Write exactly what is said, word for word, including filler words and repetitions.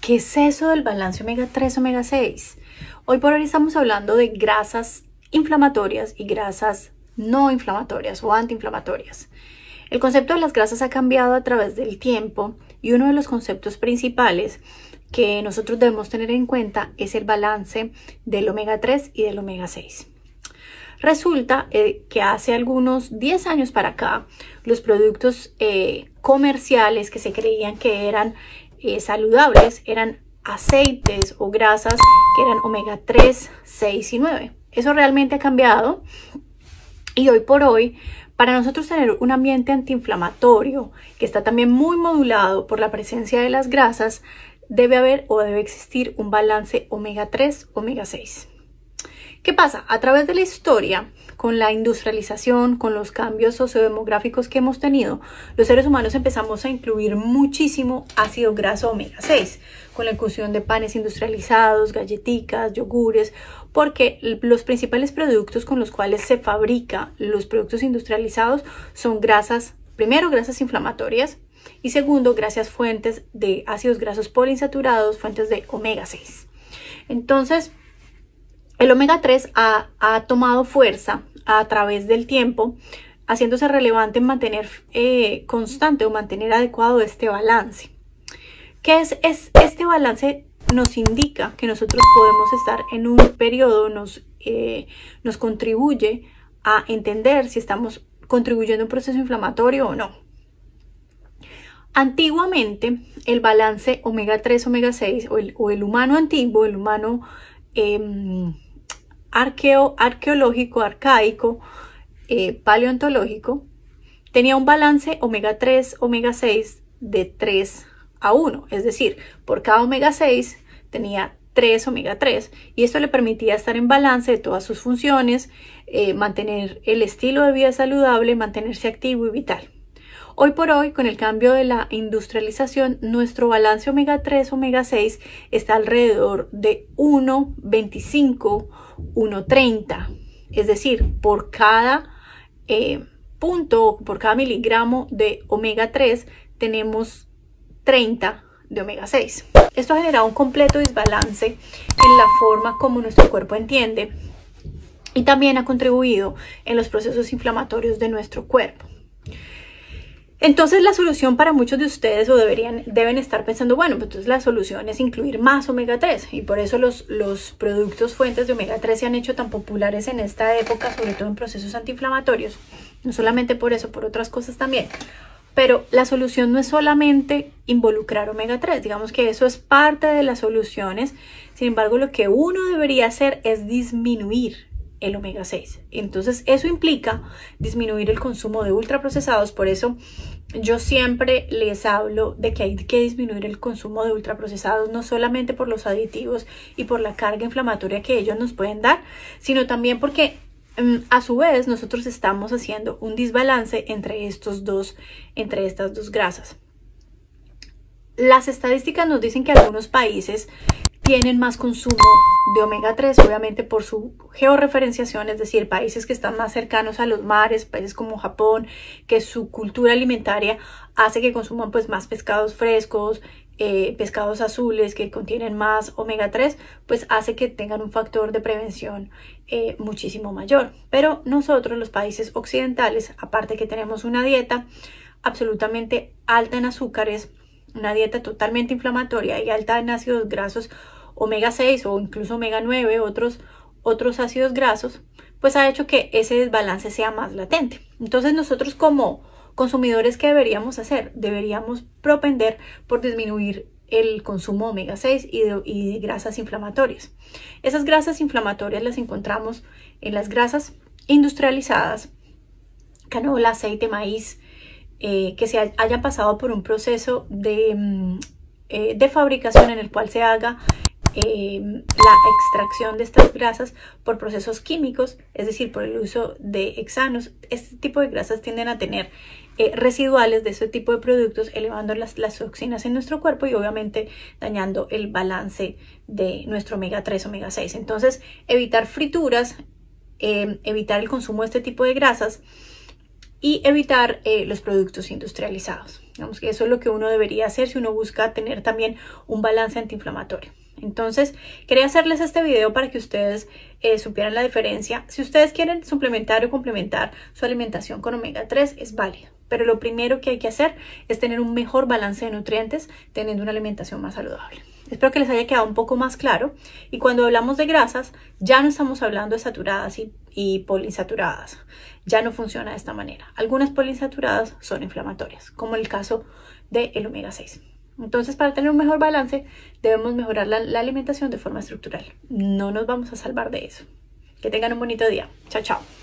¿qué es eso del balance omega tres, omega seis? Hoy por hoy estamos hablando de grasas inflamatorias y grasas no inflamatorias o antiinflamatorias. El concepto de las grasas ha cambiado a través del tiempo y uno de los conceptos principales que nosotros debemos tener en cuenta es el balance del omega tres y del omega seis. Resulta eh, que hace algunos diez años para acá, los productos eh, comerciales que se creían que eran eh, saludables eran aceites o grasas que eran omega tres, seis y nueve. Eso realmente ha cambiado y hoy por hoy, para nosotros tener un ambiente antiinflamatorio que está también muy modulado por la presencia de las grasas, debe haber o debe existir un balance omega tres, omega seis. ¿Qué pasa? A través de la historia, con la industrialización, con los cambios sociodemográficos que hemos tenido, los seres humanos empezamos a incluir muchísimo ácido graso omega seis, con la inclusión de panes industrializados, galletitas, yogures, porque los principales productos con los cuales se fabrican los productos industrializados son grasas, primero grasas inflamatorias y segundo grasas fuentes de ácidos grasos poliinsaturados, fuentes de omega seis. Entonces, el omega tres ha, ha tomado fuerza a través del tiempo, haciéndose relevante en mantener eh, constante o mantener adecuado este balance. ¿Qué es, es este balance? Nos indica que nosotros podemos estar en un periodo, nos, eh, nos contribuye a entender si estamos contribuyendo a un proceso inflamatorio o no. Antiguamente, el balance omega tres, omega seis o el, o el humano antiguo, el humano eh, arqueo, arqueológico, arcaico, eh, paleontológico, tenía un balance omega tres, omega seis de tres a uno, es decir, por cada omega seis tenía tres omega tres y esto le permitía estar en balance de todas sus funciones, eh, mantener el estilo de vida saludable, mantenerse activo y vital. Hoy por hoy, con el cambio de la industrialización, nuestro balance omega tres, omega seis está alrededor de uno veinticinco, uno treinta, es decir, por cada eh, punto, por cada miligramo de omega tres tenemos treinta de omega seis. Esto ha generado un completo desbalance en la forma como nuestro cuerpo entiende y también ha contribuido en los procesos inflamatorios de nuestro cuerpo. Entonces la solución para muchos de ustedes o deberían, deben estar pensando, bueno, pues entonces la solución es incluir más omega tres y por eso los, los productos fuentes de omega tres se han hecho tan populares en esta época, sobre todo en procesos antiinflamatorios, no solamente por eso, por otras cosas también. Pero la solución no es solamente involucrar omega tres, digamos que eso es parte de las soluciones, sin embargo lo que uno debería hacer es disminuir el omega seis. Entonces eso implica disminuir el consumo de ultraprocesados, por eso yo siempre les hablo de que hay que disminuir el consumo de ultraprocesados, no solamente por los aditivos y por la carga inflamatoria que ellos nos pueden dar, sino también porque a su vez nosotros estamos haciendo un desbalance entre estos dos, entre estas dos grasas. Las estadísticas nos dicen que algunos países tienen más consumo de omega tres, obviamente por su georreferenciación, es decir, países que están más cercanos a los mares, países como Japón, que su cultura alimentaria hace que consuman pues más pescados frescos, eh, pescados azules que contienen más omega tres, pues hace que tengan un factor de prevención eh, muchísimo mayor. Pero nosotros, los países occidentales, aparte que tenemos una dieta absolutamente alta en azúcares, una dieta totalmente inflamatoria y alta en ácidos grasos omega seis o incluso omega nueve, otros, otros ácidos grasos, pues ha hecho que ese desbalance sea más latente. Entonces nosotros como consumidores, ¿qué deberíamos hacer? Deberíamos propender por disminuir el consumo omega seis y de, y de grasas inflamatorias. Esas grasas inflamatorias las encontramos en las grasas industrializadas, canola, aceite, maíz, eh, que se hayan pasado por un proceso de, eh, de fabricación en el cual se haga Eh, la extracción de estas grasas por procesos químicos, es decir, por el uso de hexanos. Este tipo de grasas tienden a tener eh, residuales de este tipo de productos, elevando las, las toxinas en nuestro cuerpo y obviamente dañando el balance de nuestro omega tres, omega seis. Entonces, evitar frituras, eh, evitar el consumo de este tipo de grasas y evitar eh, los productos industrializados. Digamos que eso es lo que uno debería hacer si uno busca tener también un balance antiinflamatorio. Entonces, quería hacerles este video para que ustedes eh, supieran la diferencia. Si ustedes quieren suplementar o complementar su alimentación con omega tres, es válido. Pero lo primero que hay que hacer es tener un mejor balance de nutrientes teniendo una alimentación más saludable. Espero que les haya quedado un poco más claro. Y cuando hablamos de grasas, ya no estamos hablando de saturadas y, y poliinsaturadas. Ya no funciona de esta manera. Algunas poliinsaturadas son inflamatorias, como el caso del omega seis. Entonces, para tener un mejor balance, debemos mejorar la, la alimentación de forma estructural. No nos vamos a salvar de eso. Que tengan un bonito día. Chao, chao.